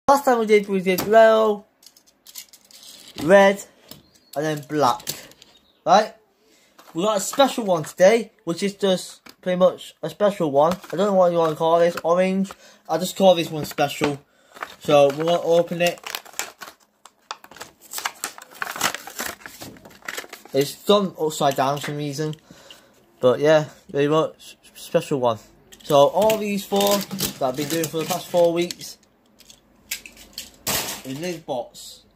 Last time we did yellow, red, and then black. Right? We got a special one today, which is just pretty much a special one. I don't know what you want to call this, orange. I'll just call this one special. So we're going to open it. It's done upside down for some reason. But yeah, very much special one. So all these four that I've been doing for the past 4 weeks in this box.